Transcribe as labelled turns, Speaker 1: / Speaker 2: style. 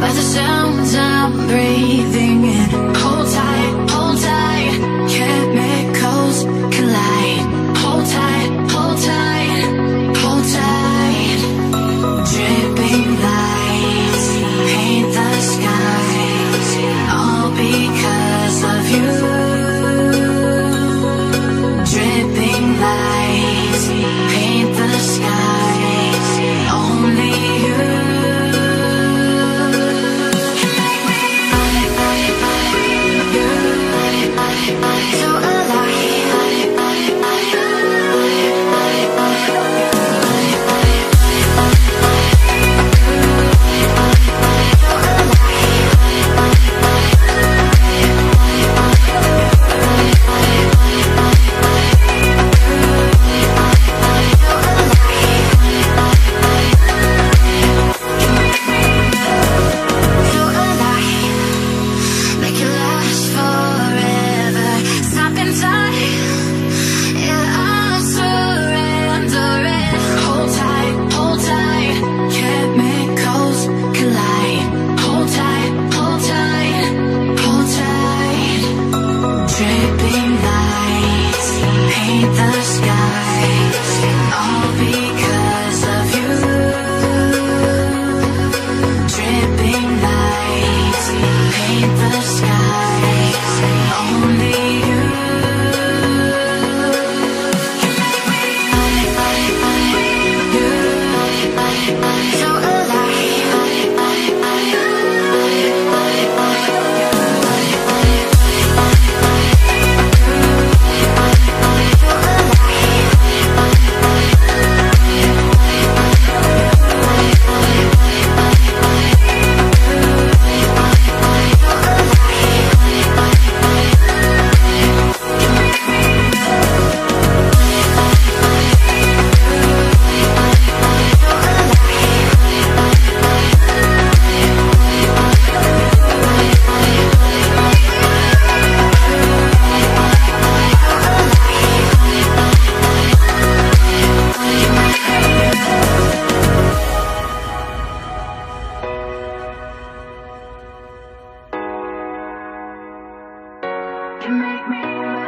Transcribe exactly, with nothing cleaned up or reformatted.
Speaker 1: by the sounds I'm breathing in. Hold tight, hold tight, chemicals collide. Hold tight, hold tight, hold tight. Dripping lights paint the skies, all because of you. Dripping lights paint the skies, only you. So you make me